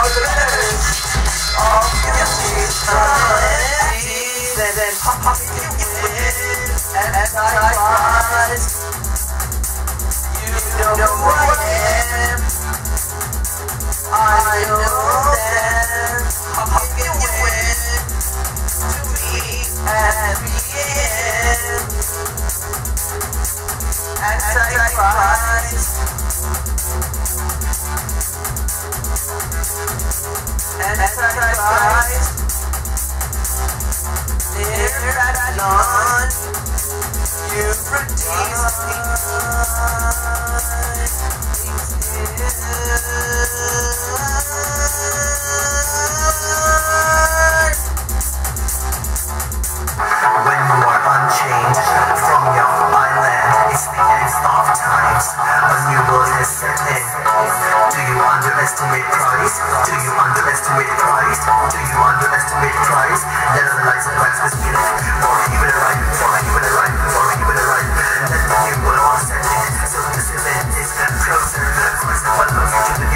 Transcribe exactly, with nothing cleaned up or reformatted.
all the letters of your teeth, and then pop you in as I rise. You know who I am. I know that pop you in to me at the end as I rise. And as I rise, there at dawn, you release me. When you are unchained from your island, it's the end of times. A new world has set in. Do you underestimate Christ? Do you underestimate Christ? Do you underestimate Christ? Let us light the lights with gift. For he will arrive, for he will arrive, for he will arrive. Let the new world all set in. So this event is closer. Christ, what love you to the